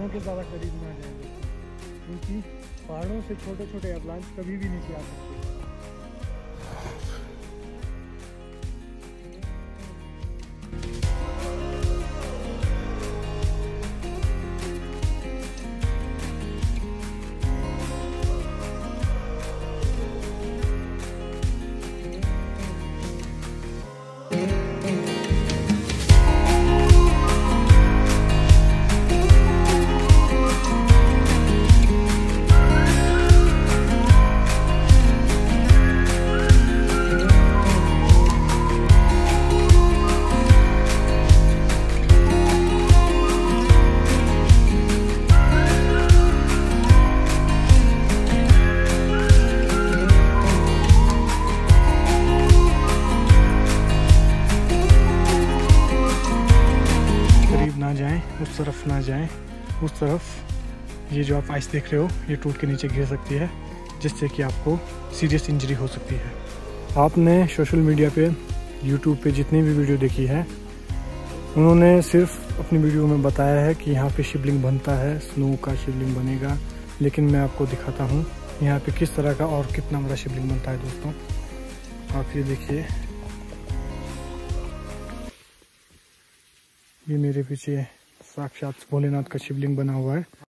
पहाड़ों के ज़्यादा करीब ना जाए दोस्तों, क्योंकि पहाड़ों से छोटे छोटे एवलांच कभी भी नीचे आ सकते हैं। उस तरफ ना जाएं, उस तरफ ये जो आप आइस देख रहे हो ये टूट के नीचे गिर सकती है, जिससे कि आपको सीरियस इंजरी हो सकती है। आपने सोशल मीडिया पे, यूट्यूब पे जितनी भी वीडियो देखी है, उन्होंने सिर्फ अपनी वीडियो में बताया है कि यहाँ पे शिवलिंग बनता है, स्नो का शिवलिंग बनेगा, लेकिन मैं आपको दिखाता हूँ यहाँ पे किस तरह का और कितना बड़ा शिवलिंग बनता है। दोस्तों आप ये देखिए, ये मेरे पीछे साक्षात भोलेनाथ का शिवलिंग बना हुआ है।